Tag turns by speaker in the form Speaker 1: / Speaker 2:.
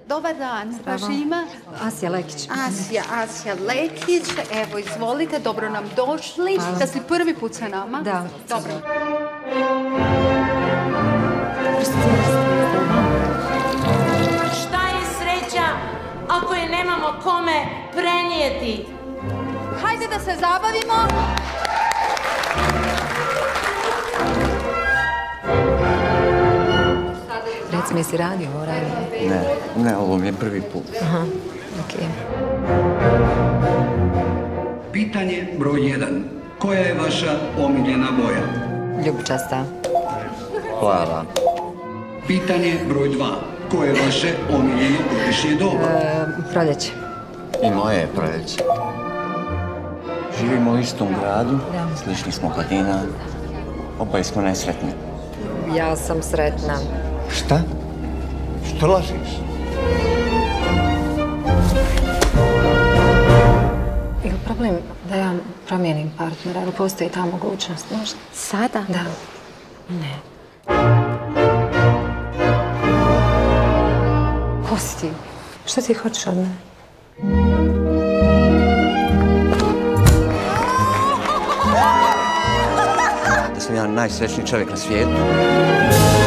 Speaker 1: Dobar dan, vaše ime?
Speaker 2: Asija Lekić.
Speaker 1: Asija Lekić, evo izvolite, dobro nam došli. Da si prvi put sa nama?
Speaker 2: Da.
Speaker 1: Dobro.
Speaker 3: Šta je sreća ako je nemamo kome prenijeti?
Speaker 1: Hajde da se zabavimo.
Speaker 2: Reci mi, jesi radio ovo ranije?
Speaker 4: Ne, ovo mi je prvi put.
Speaker 2: Aha, okej.
Speaker 5: Pitanje broj 1. Koja je vaša omiljena boja?
Speaker 2: Ljubičasta.
Speaker 4: Plava.
Speaker 5: Pitanje broj 2. Koje je vaše omiljeno godišnje doba?
Speaker 2: Proljeće.
Speaker 4: I moje je proljeće. Živimo u istom gradu, slični smo godina, oboje smo nesretni.
Speaker 2: Ja sam sretna.
Speaker 4: Šta? Što lažiš?
Speaker 2: Je li problem da ja promijenim partnera? Ili postoji ta mogućnost možda?
Speaker 1: Sada?
Speaker 2: Da. Ne. Ko si ti? Šta ti hoćeš od mene?
Speaker 4: Da sam ja najsrećniji čovjek na svijetu.